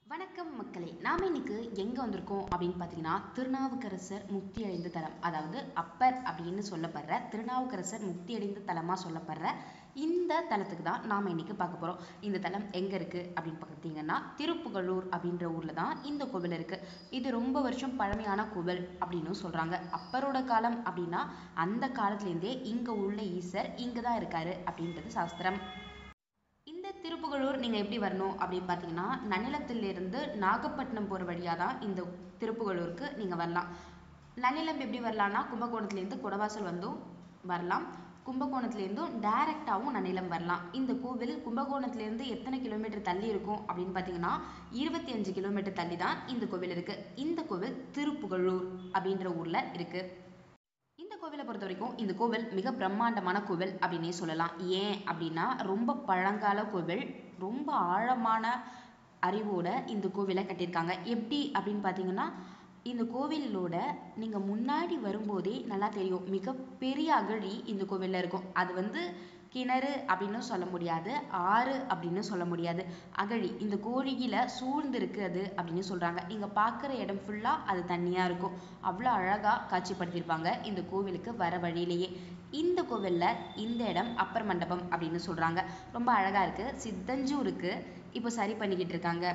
வணக்கம் மக்களே, நாம இன்னைக்கு எங்க வந்திருக்கோம் அப்படின்னு பார்த்தீங்கன்னா, திருநாவுக்கரசர் முக்தி அடைந்த தலம், அதாவது அப்பர் அப்படின்னு சொல்லப்படுற திருநாவுக்கரசர் முக்தி அடைந்த தலமா சொல்லப்படுற இந்த தலத்துக்கு தான் நாம இன்னைக்கு பார்க்க போறோம். இந்த தலம் எங்க இருக்கு அப்படின்னு பார்த்தீங்கன்னா, திருப்புகழூர் அப்படின்ற ஊர்ல தான் இந்த கோவில் இருக்கு. இது ரொம்ப வருஷம் பழமையான கோவில் அப்படின்னு சொல்றாங்க. அப்பரோட காலம் அப்படின்னா அந்த காலத்திலேருந்தே இங்க உள்ள ஈசர் இங்க தான் இருக்காரு அப்படின்றது சாஸ்திரம். இந்த திருப்புகழூர் நீங்க எப்படி வரணும் அப்படின்னு பார்த்தீங்கன்னா, நன்னிலத்திலிருந்து நாகப்பட்டினம் போற வழியா தான் இந்த திருப்புகழூருக்கு நீங்க வரலாம். நன்னிலம் எப்படி வரலாம்னா, கும்பகோணத்திலேருந்து குடவாசல் வந்தும் வரலாம். கும்பகோணத்திலேருந்தும் டைரக்டாவும் நன்னிலம் வரலாம். இந்த கோவில் கும்பகோணத்திலேருந்து எத்தனை கிலோமீட்டர் தள்ளி இருக்கும் அப்படின்னு பார்த்தீங்கன்னா, 25 கிலோமீட்டர் தள்ளி தான் இந்த கோவில் இருக்கு. இந்த கோவில் திருப்புகழூர் அப்படின்ற ஊர்ல இருக்கு. இந்த கோவிலை பொறுத்த வரைக்கும் இந்த கோவில் மிக பிரம்மாண்டமான கோவில் அப்படின்னே சொல்லலாம். ஏன் அப்படின்னா, ரொம்ப பழங்கால கோவில், ரொம்ப ஆழமான அறிவோட இந்த கோவிலை கட்டியிருக்காங்க. எப்படி அப்படின்னு பார்த்தீங்கன்னா, இந்த கோவிலோட நீங்க முன்னாடி வரும்போதே நல்லா தெரியும், மிகப்பெரிய அகழி இந்த கோவில்ல இருக்கும். அது கிணறு அப்படின்னு சொல்ல முடியாது, ஆறு அப்படின்னு சொல்ல முடியாது, அகழி. இந்த கோழியில சூழ்ந்து இருக்கு அது அப்படின்னு சொல்றாங்க. நீங்க பார்க்குற இடம் ஃபுல்லா அது தண்ணியா இருக்கும். அவ்வளோ அழகா காட்சிப்படுத்தியிருப்பாங்க இந்த கோவிலுக்கு வர வழியிலேயே. இந்த கோவில்ல இந்த இடம் அப்பர் மண்டபம் அப்படின்னு சொல்றாங்க. ரொம்ப அழகா இருக்கு, சித்தஞ்சும் இருக்கு, இப்போ சரி பண்ணிக்கிட்டு இருக்காங்க.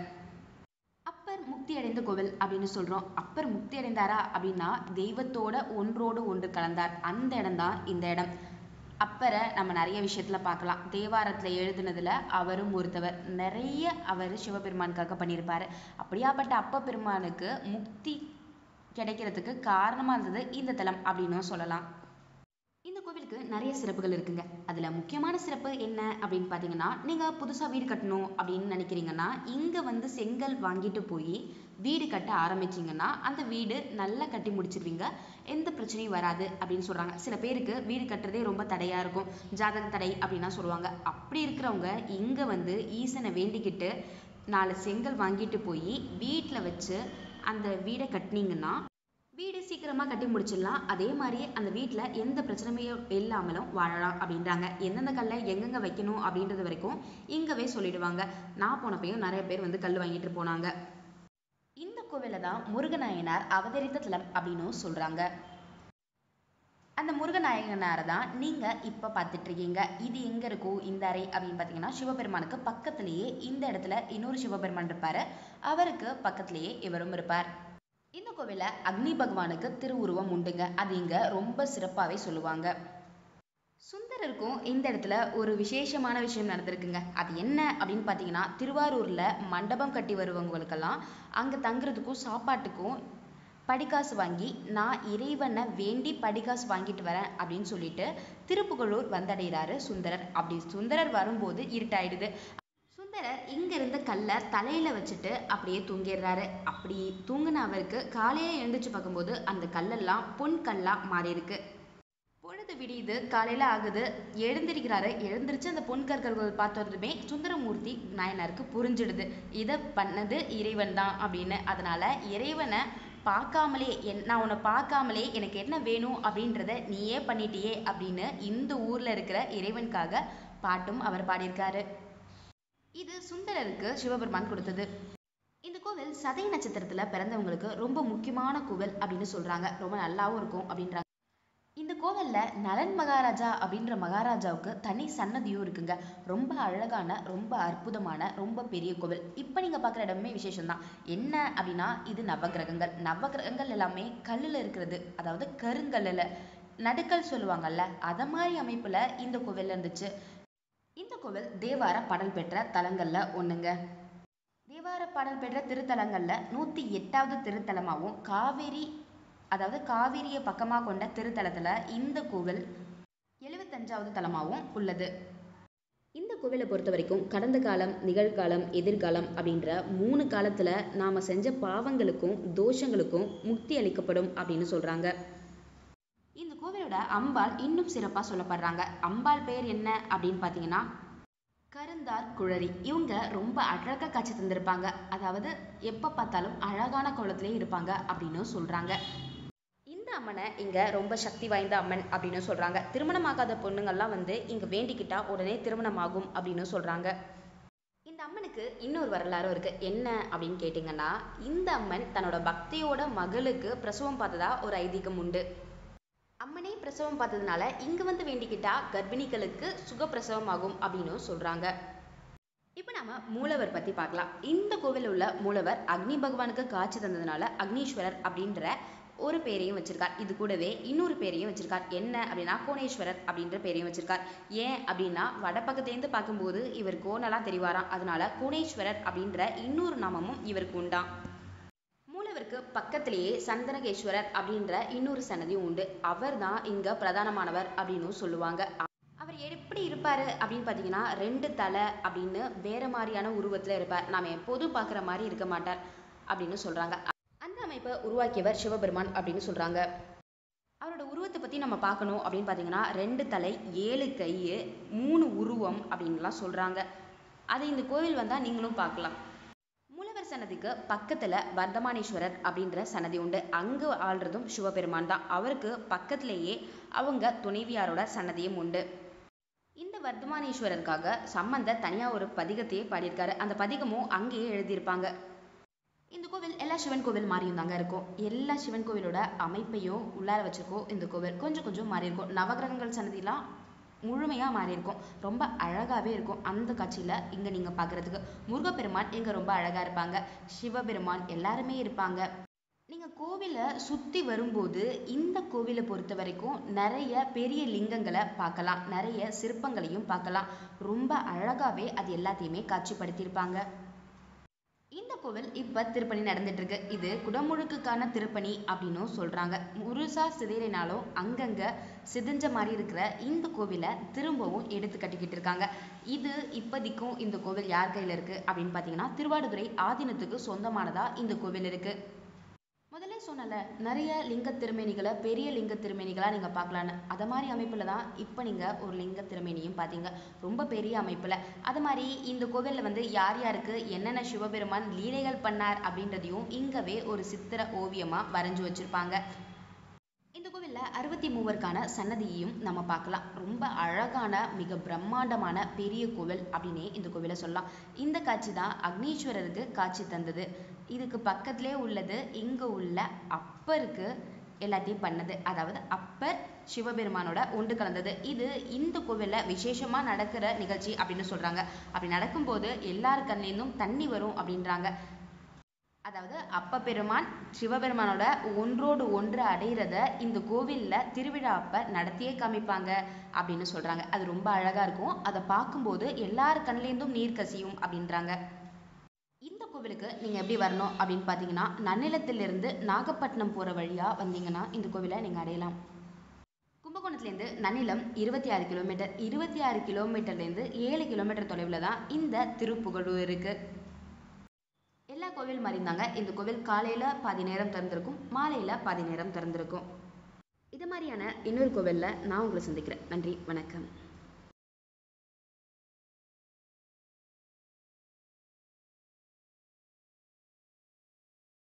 அப்பர் முக்தி அடைந்த கோவில் அப்படின்னு சொல்றோம். அப்பர் முக்தி அடைந்தாரா அப்படின்னா, தெய்வத்தோட ஒன்றோடு ஒன்று கலந்தார். அந்த இடம் தான் இந்த இடம். அப்பரை நம்ம நிறைய விஷயத்துல பார்க்கலாம். தேவாரத்துல எழுதுனதுல அவரும் ஒருத்தவர். நிறைய அவர் சிவபெருமானுக்காக பண்ணியிருப்பாரு. அப்படியாப்பட்ட அப்ப பெருமானுக்கு முக்தி கிடைக்கிறதுக்கு காரணமா இருந்தது இந்த தலம் அப்படின்னும் சொல்லலாம். இந்த கோவிலுக்கு நிறைய சிறப்புகள் இருக்குங்க. அதுல முக்கியமான சிறப்பு என்ன அப்படின்னு பார்த்தீங்கன்னா, நீங்க புதுசா வீடு கட்டணும் அப்படின்னு நினைக்கிறீங்கன்னா, இங்க செங்கல் வாங்கிட்டு போய் வீடு கட்ட ஆரம்பிச்சீங்கன்னா அந்த வீடு நல்லா கட்டி முடிச்சிருவீங்க, எந்த பிரச்சனையும் வராது அப்படின்னு சொல்றாங்க. சில பேருக்கு வீடு கட்டுறதே ரொம்ப தடையா இருக்கும், ஜாதக தடை அப்படின்னா சொல்லுவாங்க. அப்படி இருக்கிறவங்க இங்க ஈசனை வேண்டிக்கிட்டு 4 செங்கல் வாங்கிட்டு போய் வீட்டில் வச்சு அந்த வீடை கட்டினீங்கன்னா வீடு சீக்கிரமா கட்டி முடிச்சிடலாம். அதே மாதிரி அந்த வீட்டுல எந்த பிரச்சனையும் இல்லாமலும் வாழலாம் அப்படின்றாங்க. எந்தெந்த கல்லை எங்கெங்க வைக்கணும் அப்படின்றது வரைக்கும் இங்கவே சொல்லிடுவாங்க. நான் போனப்பையும் நிறைய பேர் கல் வாங்கிட்டு போனாங்க. இந்த கோவில தான் முருகநாயனார் அவதரித்த தலம் அப்படின்னு சொல்றாங்க. அந்த முருகநாயகனாரை தான் நீங்க இப்ப பார்த்துட்டு இருக்கீங்க. இது எங்க இருக்கும் இந்த அறை அப்படின்னு பார்த்தீங்கன்னா, சிவபெருமானுக்கு பக்கத்திலேயே இந்த இடத்துல இன்னொரு சிவபெருமான் இருப்பாரு. அவருக்கு பக்கத்திலேயே இவரும் இருப்பார். இந்த கோவில அக்னி பகவானுக்கு திருவுருவம் உண்டுங்க. அது இங்க ரொம்ப சிறப்பாவே சொல்லுவாங்க. சுந்தரருக்கும் இந்த இடத்துல ஒரு விசேஷமான விஷயம் நடந்திருக்குங்க. அது என்ன அப்படின்னு பார்த்தீங்கன்னா, திருவாரூர்ல மண்டபம் கட்டி வருவவங்களுக்கெல்லாம் அங்க தங்குறதுக்கும் சாப்பாட்டுக்கும் படிக்காசு வாங்கி, நான் இறைவனை வேண்டி படிக்காசு வாங்கிட்டு வரேன் அப்படின்னு சொல்லிட்டு திருப்புகழூர் வந்தடைகிறாரு சுந்தரர். அப்படி சுந்தரர் வரும்போது இருட்டாயிடுது. சுந்தரர் இங்க இருந்த கல்லை தலையில வச்சுட்டு அப்படியே தூங்கிடுறாரு. அப்படி தூங்கின அவருக்கு காலையில எழுந்திரிச்சு பார்க்கும்போது அந்த கல்லெல்லாம் பொன் கல்லா மாறி இருக்கு. பொழுது விடியுது, காலையில ஆகுது, எழுந்திருக்கிறாரு. எழுந்திருச்சு அந்த பொன் கற்கள் பார்த்ததுமே சுந்தரமூர்த்தி நாயனாருக்கு புரிஞ்சிடுது, இதை பண்ணது இறைவன் தான் அப்படின்னு. அதனால இறைவனை பார்க்காமலே நான் உன்னை பார்க்காமலே எனக்கு என்ன வேணும் அப்படின்றத நீயே பண்ணிட்டியே அப்படின்னு இந்த ஊர்ல இருக்கிற இறைவனுக்காக பாட்டும் அவர் பாடியிருக்காரு. இது சுந்தரருக்கு சிவபெருமான் கொடுத்தது. இந்த கோவில் சதய நட்சத்திரத்துல பிறந்தவங்களுக்கு ரொம்ப முக்கியமான கோவில் அப்படின்னு சொல்றாங்க. ரொம்ப நல்லாவும் இருக்கும் அப்படின்றாங்க. இந்த கோவில்ல நலன் மகாராஜா அப்படின்ற மகாராஜாவுக்கு தனி சன்னதியும் இருக்குங்க. ரொம்ப அழகான, ரொம்ப அற்புதமான, ரொம்ப பெரிய கோவில். இப்ப நீங்க பாக்குற இடமே விசேஷம் தான். என்ன அப்படின்னா, இது நவகிரகங்கள். நவகிரகங்கள் எல்லாமே கல்லுல இருக்கிறது, அதாவது கருங்கல்லுல நடுக்கல் சொல்லுவாங்கல்ல, அத மாதிரி அமைப்புல இந்த கோவில் இருந்துச்சு. இந்த கோவில் தேவார பாடல் பெற்ற தலங்கள்ல ஒண்ணுங்க. தேவார பாடல் பெற்ற திருத்தலங்கள்ல 108வது திருத்தலமாகவும், காவிரியை பக்கமா கொண்ட திருத்தலத்துல இந்த கோவில் 75வது தலமாகவும் உள்ளது. இந்த கோவிலை பொறுத்த வரைக்கும் கடந்த காலம், நிகழ்காலம், எதிர்காலம் அப்படின்ற 3 காலத்துல நாம செஞ்ச பாவங்களுக்கும் தோஷங்களுக்கும் முக்தி அளிக்கப்படும் அப்படின்னு சொல்றாங்க. இந்த கோவிலோட அம்பாள் இன்னும் சிறப்பா சொல்லப்படுறாங்க. அம்பாள் பெயர் என்ன அப்படின்னு பாத்தீங்கன்னா, கருந்தார் குழறி. இவங்க ரொம்ப அழகா காட்சி தந்திருப்பாங்க. அதாவது எப்ப பார்த்தாலும் அழகான கோலத்திலே இருப்பாங்க அப்படின்னு சொல்றாங்க. இந்த அம்மனை இங்க ரொம்ப சக்தி வாய்ந்த அம்மன் அப்படின்னு சொல்றாங்க. திருமணமாகாத பொண்ணுங்கள்லாம் இங்க வேண்டிக்கிட்டா உடனே திருமணம் ஆகும் அப்படின்னு சொல்றாங்க. இந்த அம்மனுக்கு இதுக்கு இன்னொரு வரலாறும் இருக்கு. என்ன அப்படின்னு கேட்டிங்கன்னா, இந்த அம்மன் தன்னோட பக்தியோட மகளுக்கு பிரசவம் பார்த்ததா ஒரு ஐதீகம் உண்டு. அம்மனே பிரசவம் பார்த்ததுனால இங்க வந்து வேண்டிக்கிட்டா கர்ப்பிணிகளுக்கு சுகப்பிரசவம் ஆகும் அப்படின்னு சொல்றாங்க. இப்போ நாம மூலவர் பத்தி பார்க்கலாம். இந்த கோவிலில் உள்ள மூலவர் அக்னி பகவானுக்கு காட்சி தந்ததுனால அக்னீஸ்வரர் அப்படின்ற ஒரு பேரையும் வச்சிருக்கார். இது கூடவே இன்னொரு பேரையும் வச்சிருக்கார். என்ன அப்படின்னா கோணேஸ்வரர் அப்படின்ற பேரையும் வச்சிருக்கார். ஏன் அப்படின்னா வடப்பக்கத்துலேருந்து பார்க்கும்போது இவர் கோணலா தெரிவாராம். அதனால கோணேஸ்வரர் அப்படின்ற இன்னொரு நாமமும் இவருக்கு உண்டாம். மூலவருக்கு பக்கத்திலேயே சந்தனகேஸ்வரர் அப்படின்ற இன்னொரு சன்னதி உண்டு. அவர் தான் இங்க பிரதானமானவர் அப்படின்னு சொல்லுவாங்க. அவர் எப்படி இருப்பாரு அப்படின்னு பார்த்தீங்கன்னா 2 தலை அப்படின்னு வேற மாதிரியான உருவத்தில் இருப்பார். நாம எப்போதும் பார்க்குற மாதிரி இருக்க மாட்டார் அப்படின்னு சொல்றாங்க. அந்த அமைப்பை உருவாக்கியவர் சிவபெருமான் அப்படின்னு சொல்றாங்க. அவரோட உருவத்தை பத்தி நம்ம பார்க்கணும் அப்படின்னு பார்த்தீங்கன்னா 2 தலை 7 கை 3 உருவம் அப்படின்லாம் சொல்றாங்க. அதை இந்த கோவில் வந்தா நீங்களும் பார்க்கலாம். மூலவர் சன்னதிக்கு பக்கத்துல வர்தமானேஸ்வரர் அப்படின்ற சன்னதி உண்டு. அங்கு ஆள்றதும் சிவபெருமான் தான். அவருக்கு பக்கத்திலேயே அவங்க துணைவியாரோட சன்னதியும் உண்டு. இந்த வர்தமானேஸ்வரருக்காக சம்பந்தர் தனியா ஒரு பதிகத்தையே பாடியிருக்காரு. அந்த பதிகமும் அங்கேயே எழுதியிருப்பாங்க. இந்த கோவில் எல்லா சிவன் கோவில் மாதிரியும் தாங்க இருக்கும். எல்லா சிவன் கோவிலோட அமைப்பையும் உள்ளார வச்சிருக்கோம். இந்த கோவில் கொஞ்சம் கொஞ்சம் மாறி இருக்கும். நவகிரகங்கள் சன்னதிலாம் முழுமையா மாறி இருக்கும். ரொம்ப அழகாவே இருக்கும். அந்த காட்சியில இங்க நீங்க பாக்குறதுக்கு முருகப்பெருமான் இங்க ரொம்ப அழகா இருப்பாங்க. சிவபெருமான் எல்லாருமே இருப்பாங்க. நீங்க கோவிலை சுத்தி வரும்போது இந்த கோவிலை பொறுத்த வரைக்கும் நிறைய பெரிய லிங்கங்களை பார்க்கலாம். நிறைய சிற்பங்களையும் பார்க்கலாம். ரொம்ப அழகாவே அது எல்லாத்தையுமே காட்சிப்படுத்தியிருப்பாங்க. இந்த கோவில் இப்ப திருப்பணி நடந்துட்டு இருக்கு. இது குடமுழுக்குக்கான திருப்பணி அப்படின்னும் சொல்றாங்க. முழுசா சிதையினாலும் அங்கங்க சிதைஞ்ச மாதிரி இருக்கிற இந்த கோவிலை திரும்பவும் எடுத்து கட்டிக்கிட்டு இருக்காங்க. இது இப்போதைக்கும் இந்த கோவில் யார் கையில இருக்கு அப்படின்னு பாத்தீங்கன்னா திருவாடுதுறை ஆதீனத்துக்கு சொந்தமானதா இந்த கோவில் இருக்கு. முதல்ல சொன்னல நிறைய லிங்க திருமேனிகளை பெரிய லிங்க திருமேனிகளா நீங்க பார்க்கலான்னு. அது மாதிரி அமைப்புல தான் இப்போ நீங்க ஒரு லிங்க திருமேனியும் பார்த்தீங்க. ரொம்ப பெரிய அமைப்புல. அது மாதிரி இந்த கோவில்ல வந்து யார் யாருக்கு என்னென்ன சிவபெருமான் லீலைகள் பண்ணார் அப்படின்றதையும் இங்கவே ஒரு சித்திர ஓவியமா வரைஞ்சு வச்சிருப்பாங்க. இந்த கோவில்ல 63 சன்னதியையும் நம்ம பார்க்கலாம். ரொம்ப அழகான மிக பிரம்மாண்டமான பெரிய கோவில் அப்படின்னே இந்த கோவிலை சொல்லலாம். இந்த காட்சி தான் அக்னீஸ்வரருக்கு காட்சி தந்தது. இதுக்கு பக்கத்திலே உள்ளது இங்க உள்ள அப்பருக்கு எல்லாத்தையும் பண்ணது. அதாவது அப்பர் சிவபெருமானோட ஒன்று கலந்தது. இது இந்த கோவில்ல விசேஷமா நடக்கிற நிகழ்ச்சி அப்படின்னு சொல்றாங்க. அப்படி நடக்கும்போது எல்லார் கண்ணிலிருந்தும் தண்ணி வரும் அப்படின்றாங்க. அதாவது அப்ப பெருமான் சிவபெருமானோட ஒன்றோடு ஒன்று அடையிறத இந்த கோவில்ல திருவிழா அப்ப நடத்தியே காமிப்பாங்க அப்படின்னு சொல்றாங்க. அது ரொம்ப அழகா இருக்கும். அதை பார்க்கும்போது எல்லார் கண்ணிலேருந்தும் நீர் கசியும் அப்படின்றாங்க. இந்த கோவிலுக்கு நீங்க எப்படி வரணும் அப்படின்னு பாத்தீங்கன்னா நன்னிலத்திலிருந்து நாகப்பட்டினம் போற வழியா வந்தீங்கன்னா இந்த கோவிலை நீங்க அடையலாம். கும்பகோணத்துலேருந்து நன்னிலம் 26 கிலோமீட்டர். 26 கிலோமீட்டர்லேருந்து 7 கிலோமீட்டர் தொலைவில் தான் இந்த திருப்புகழூர் இருக்கு. எல்லா கோவில் மாதிரி இருந்தாங்க. இந்த கோவில் காலையில பாதி நேரம் திறந்திருக்கும், மாலையில பாதி நேரம் திறந்திருக்கும். இது மாதிரியான இன்னொரு கோவில்ல நான் உங்களை சந்திக்கிறேன். நன்றி, வணக்கம்.